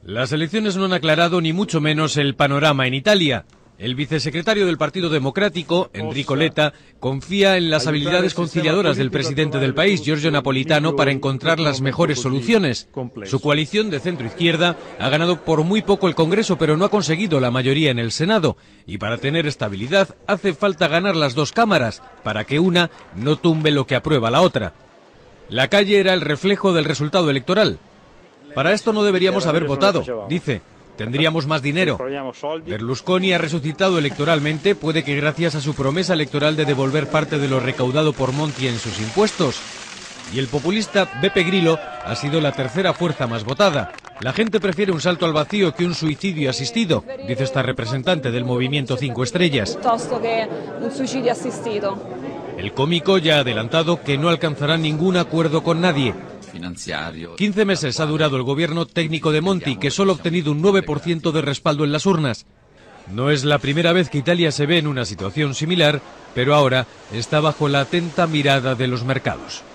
Las elecciones no han aclarado ni mucho menos el panorama en Italia. El vicesecretario del Partido Democrático, Enrico Letta, confía en las habilidades conciliadoras del presidente del país, Giorgio Napolitano, para encontrar las mejores soluciones. Su coalición de centro-izquierda ha ganado por muy poco el Congreso, pero no ha conseguido la mayoría en el Senado. Y para tener estabilidad hace falta ganar las dos cámaras, para que una no tumbe lo que aprueba la otra. La calle era el reflejo del resultado electoral. Para esto no deberíamos haber votado, dice. Tendríamos más dinero. Berlusconi ha resucitado electoralmente, puede que gracias a su promesa electoral de devolver parte de lo recaudado por Monti en sus impuestos. Y el populista Beppe Grillo ha sido la tercera fuerza más votada. La gente prefiere un salto al vacío que un suicidio asistido, dice esta representante del movimiento 5 Estrellas. El cómico ya ha adelantado que no alcanzará ningún acuerdo con nadie. 15 meses ha durado el gobierno técnico de Monti, que solo ha obtenido un 9% de respaldo en las urnas. No es la primera vez que Italia se ve en una situación similar, pero ahora está bajo la atenta mirada de los mercados.